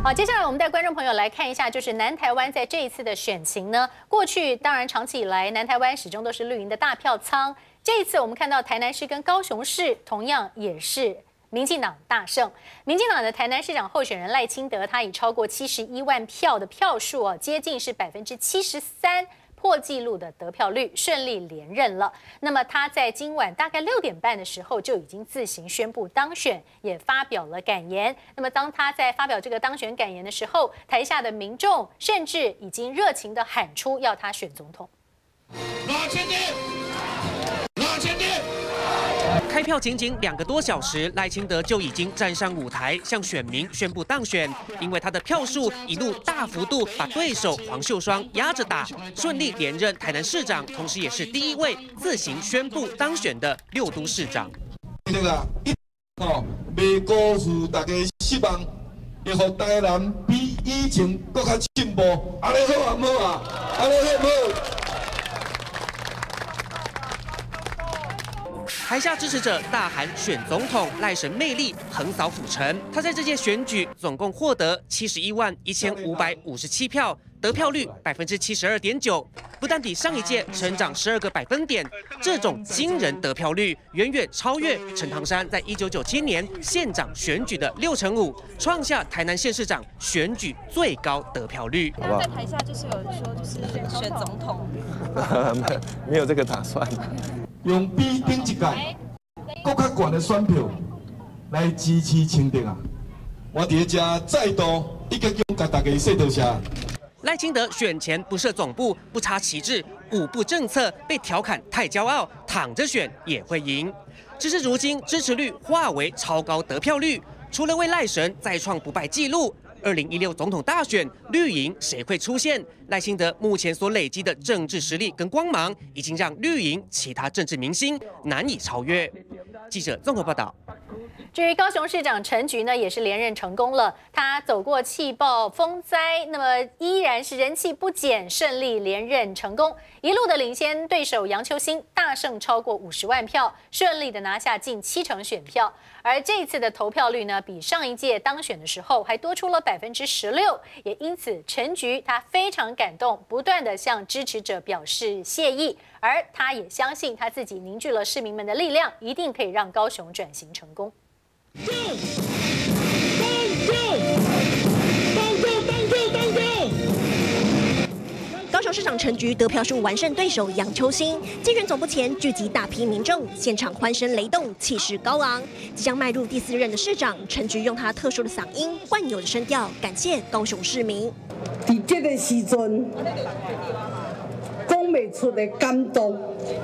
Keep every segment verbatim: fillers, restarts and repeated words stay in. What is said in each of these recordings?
好，接下来我们带观众朋友来看一下，就是南台湾在这一次的选情呢，过去当然长期以来，南台湾始终都是绿营的大票仓。这一次我们看到台南市跟高雄市同样也是民进党大胜。民进党的台南市长候选人赖清德，他以超过七十一万票的票数啊，接近是百分之七十三。 破纪录的得票率，顺利连任了。那么他在今晚大概六点半的时候就已经自行宣布当选，也发表了感言。那么当他在发表这个当选感言的时候，台下的民众甚至已经热情地喊出要他选总统。 拿钱的，拿钱的。 开票仅仅两个多小时，赖清德就已经站上舞台，向选民宣布当选。因为他的票数一路大幅度把对手黄秀双压着打，顺利连任台南市长，同时也是第一位自行宣布当选的六都市长。 对啦，哦，未辜负大家希望，会让台南比以前更加进步。安尼好啊，唔好啊？安尼好唔好？ 台下支持者大喊选总统，赖神魅力横扫府城。他在这届选举总共获得七十一万一千五百五十七票，得票率百分之七十二点九，不但比上一届成长十二个百分点，这种惊人得票率远远超越陈唐山在一九九七年县长选举的六成五，创下台南县市长选举最高得票率。 好不好？在台下就是有人说，就是选选总统， 没有这个打算。 用比顶一届更较悬的选票来支持清德啊！我伫这再度一个用甲大家说多谢。 赖清德选前不设总部，不插旗帜，五不政策被调侃太骄傲，躺着选也会赢。只是如今支持率化为超高得票率，除了为赖神再创不败纪录。 二零一六总统大选，绿营谁会出现？赖清德目前所累积的政治实力跟光芒，已经让绿营其他政治明星难以超越。记者综合报道。 至于高雄市长陈菊呢，也是连任成功了。他走过气爆风灾，那么依然是人气不减，顺利连任成功，一路的领先对手杨秋兴，大胜超过五十万票，顺利的拿下近七成选票。而这一次的投票率呢，比上一届当选的时候还多出了百分之十六，也因此陈菊他非常感动，不断的向支持者表示谢意，而他也相信他自己凝聚了市民们的力量，一定可以让高雄转型成功。 救！当救！当救！当救！当救！ 高雄市长陈菊得票数完胜对手杨秋兴，竞选总部前聚集大批民众，现场欢声雷动，气势高昂。即将迈入第四任的市长，陈菊用他特殊的嗓音、惯有的声调，感谢高雄市民。 在这个时阵，讲不出的感动。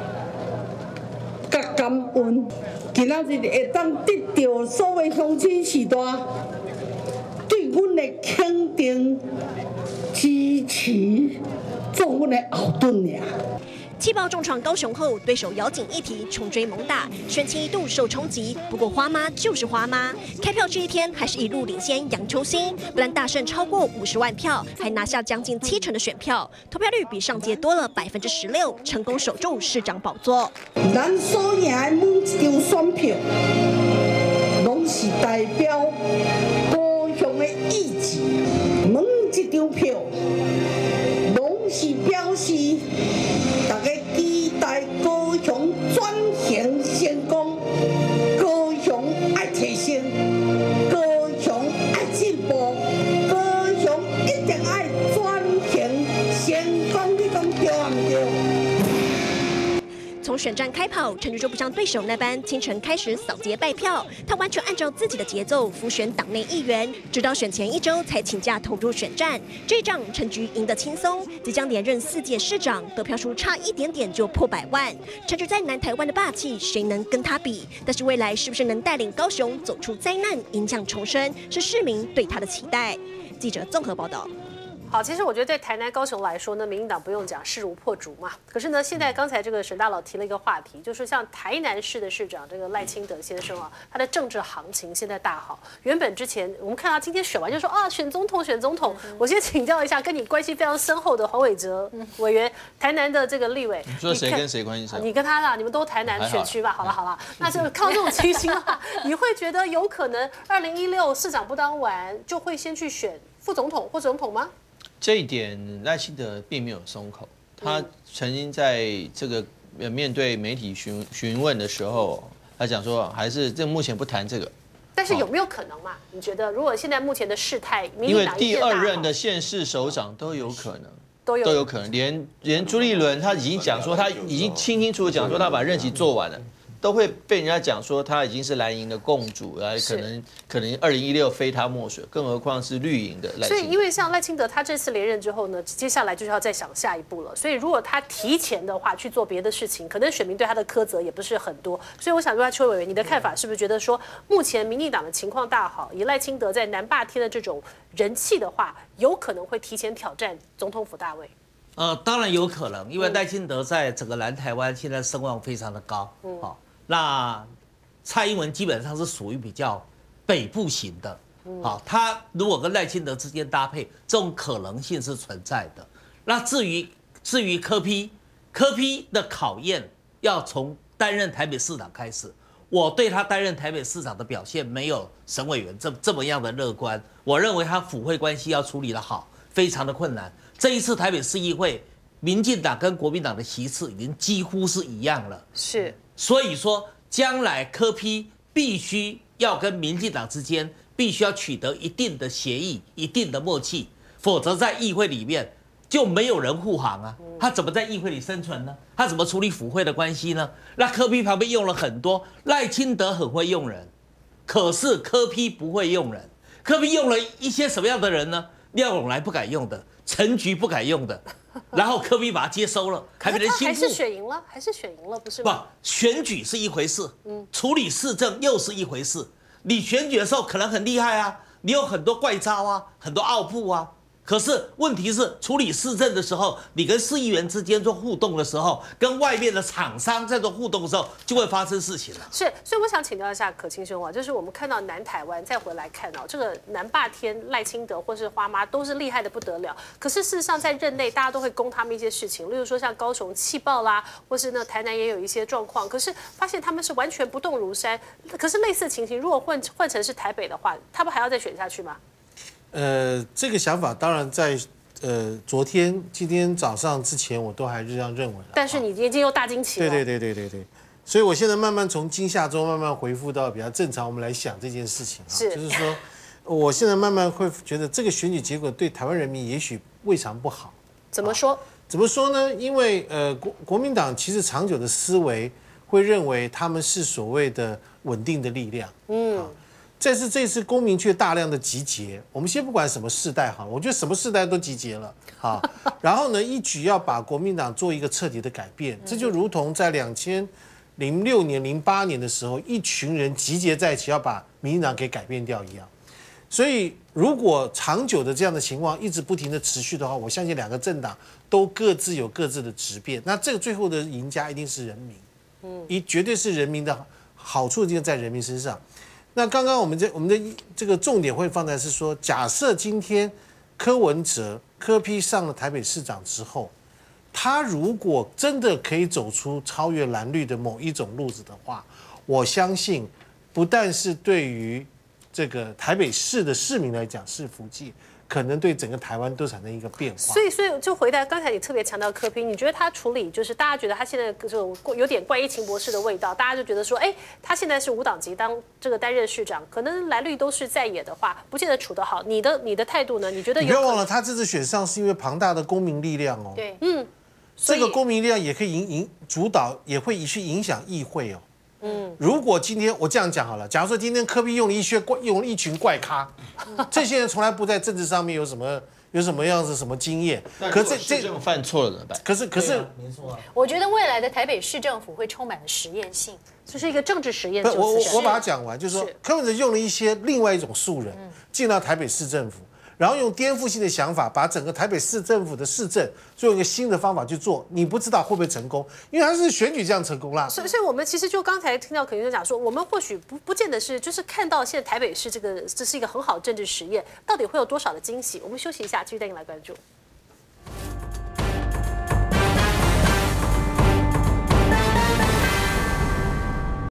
甲感恩，今仔日会当得到所有乡亲时代对阮的肯定、支持，做阮的后盾呀。 气爆重创高雄后，对手姚景一提重追猛打，选情一度受冲击。不过花妈就是花妈，开票这一天还是一路领先杨秋兴，不但大胜超过五十万票，还拿下将近七成的选票，投票率比上届多了百分之十六，成功守住市长宝座。 咱所赢的每一张选票，拢是代表高雄的意志，每一张票拢是表示。 大家期待高雄转型成功，高雄爱提升，高雄爱进步，高雄一定爱转型成功，你讲对啊唔对？ 从选战开跑，陈菊就不像对手那般清晨开始扫街拜票，他完全按照自己的节奏辅选党内议员，直到选前一周才请假投入选战。这一仗陈菊赢得轻松，即将连任四届市长，得票数差一点点就破百万。陈菊在南台湾的霸气，谁能跟他比？但是未来是不是能带领高雄走出灾难，迎向重生，是市民对他的期待。记者综合报道。 好，其实我觉得对台南、高雄来说呢，民进党不用讲势如破竹嘛。可是呢，现在刚才这个沈大佬提了一个话题，就是像台南市的市长这个赖清德先生啊，他的政治行情现在大好。原本之前我们看到今天选完就说啊，选总统，选总统。我先请教一下，跟你关系非常深厚的黄伟哲委员，台南的这个立委， 你说谁跟谁关系深厚？ 你跟他啦，你们都台南选区吧？好了好了，那就看到这种情形的话，你会觉得有可能二零一六市长不当完，就会先去选副总统或总统吗？ 这一点赖清德并没有松口，他曾经在这个呃面对媒体询询问的时候，他讲说还是这目前不谈这个。 但是有没有可能嘛？你觉得如果现在目前的事态， 因为第二任的县市首长都有可能， 都有都有可能，连连朱立伦他已经讲说他已经清清楚楚讲说他把任期做完了。都会被人家讲说他已经是蓝营的共主，啊，可能可能二零一六非他莫属，更何况是绿营的赖清德。 所以，因为像赖清德他这次连任之后呢，接下来就是要再想下一步了。所以，如果他提前的话去做别的事情，可能选民对他的苛责也不是很多。所以，我想问下邱委员，你的看法是不是觉得说，目前民进党的情况大好，以赖清德在南霸天的这种人气的话，有可能会提前挑战总统府大位？ 呃，当然有可能，因为赖清德在整个南台湾现在声望非常的高，嗯，好。那蔡英文基本上是属于比较北部型的，好，他如果跟赖清德之间搭配，这种可能性是存在的。那至于至于柯 P， 柯 P 的考验要从担任台北市长开始，我对他担任台北市长的表现没有沈委员这这么样的乐观。我认为他府会关系要处理得好，非常的困难。这一次台北市议会，民进党跟国民党的席次已经几乎是一样了， 是。 所以说，将来柯 P 必须要跟民进党之间必须要取得一定的协议、一定的默契，否则在议会里面就没有人护航啊。他怎么在议会里生存呢？他怎么处理府会的关系呢？那柯 P 旁边用了很多，赖清德很会用人，可是柯 P 不会用人。柯 P 用了一些什么样的人呢？廖永来不敢用的，陈菊不敢用的。然后柯 P 把它接收了，还没人心腹。 还是选赢了，还是选赢了，不是吗？ 不，选举是一回事，嗯，处理市政又是一回事。你选举的时候可能很厉害啊，你有很多怪招啊，很多奥步啊。可是问题是，处理市政的时候，你跟市议员之间做互动的时候，跟外面的厂商在做互动的时候，就会发生事情了。 是，所以我想请教一下可清兄啊，就是我们看到南台湾再回来看到、哦、这个南霸天、赖清德或是花妈都是厉害的不得了。可是事实上在任内，大家都会攻他们一些事情，例如说像高雄气爆啦，或是呢台南也有一些状况。可是发现他们是完全不动如山。可是类似情形，如果换换成是台北的话，他们还要再选下去吗？ 呃，这个想法当然在呃昨天、今天早上之前，我都还是这样认为了。 但是你今天又大惊奇了。 对对对对对对，所以我现在慢慢从惊吓中慢慢恢复到比较正常，我们来想这件事情啊， 是就是说，我现在慢慢会觉得这个选举结果对台湾人民也许未尝不好。 怎么说？ 怎么说呢？因为呃国国民党其实长久的思维会认为他们是所谓的稳定的力量，嗯。这次这次公民却大量的集结，我们先不管什么世代哈，我觉得什么世代都集结了啊。然后呢，一举要把国民党做一个彻底的改变，这就如同在两千零六年、零八年的时候，一群人集结在一起要把民进党给改变掉一样。所以，如果长久的这样的情况一直不停的持续的话，我相信两个政党都各自有各自的质变，那这个最后的赢家一定是人民，嗯，一绝对是人民的好处就在人民身上。那刚刚我们这我们的这个重点会放在是说，假设今天柯文哲柯 P 上了台北市长之后，他如果真的可以走出超越蓝绿的某一种路子的话，我相信不但是对于这个台北市的市民来讲是福气，可能对整个台湾都产生一个变化。 所以，所以就回到刚才你特别强调柯 P， 你觉得他处理就是大家觉得他现在这种有点怪医秦博士的味道，大家就觉得说，哎，他现在是无党籍当这个担任市长，可能蓝绿都是在野的话，不见得处得好。你的你的态度呢？你觉得有？ 你不要忘了，他这次选上是因为庞大的公民力量哦。 对，嗯， 这个公民力量也可以影影主导，也会去影响议会哦。嗯，如果今天我这样讲好了，假如说今天柯 P 用了一些怪，用了一群怪咖，这些人从来不在政治上面有什么有什么样子什么经验， 可这这种犯错了怎么办？ 可是可是， 没错啊。 我觉得未来的台北市政府会充满了实验性， 就是一个政治实验。 我我我把它讲完，就是说柯文哲用了一些另外一种素人进到台北市政府， 然后用颠覆性的想法，把整个台北市政府的市政用一个新的方法去做，你不知道会不会成功，因为他是选举这样成功啦。 所以，所以我们其实就刚才听到可先生讲说，我们或许不不见得是就是看到现在台北市这个这是一个很好的政治实验，到底会有多少的惊喜？我们休息一下，继续带您来关注。